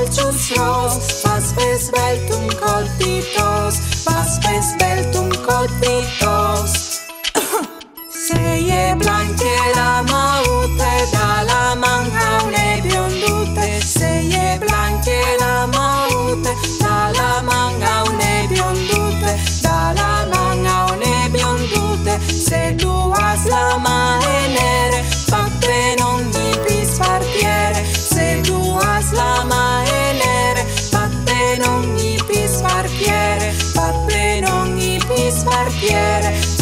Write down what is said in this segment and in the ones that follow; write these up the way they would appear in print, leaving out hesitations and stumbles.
porcius ros, was besveltum coltitos, was besveltum coltitos. Seie blanche la maute, da la mangaune biondute, seie blanche la maute, da la mangaune biondute, da la mangaune biondute, se tu has la maenere, fatte non mi pispartiere, se tu has la maenere, fatte non mi pispartiere, fatte non mi pispartiere.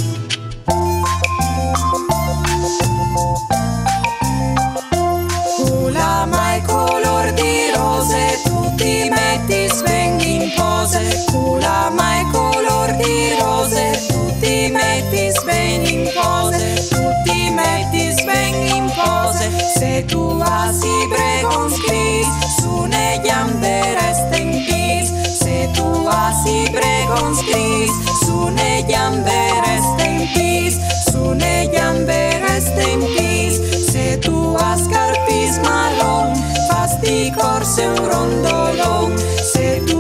Hula mai color di rose, tu ti metti sveng in pose, hula mai color di rose, tu ti metti sveng in pose, tu ti metti sveng in pose, se tu asi bregons gris, su ne jambe resten pis, se tu asi bregons gris, su ne jambe resten pis, su ne jambe resten pis, se tu has carpis marrón, fas di corse un rondolón, se tu